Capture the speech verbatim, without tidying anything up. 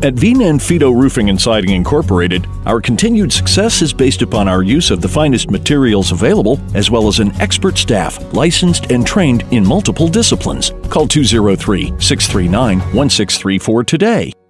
At Nanfito Roofing and Siding Incorporated, our continued success is based upon our use of the finest materials available, as well as an expert staff licensed and trained in multiple disciplines. Call two oh three, six three nine, one six three four today.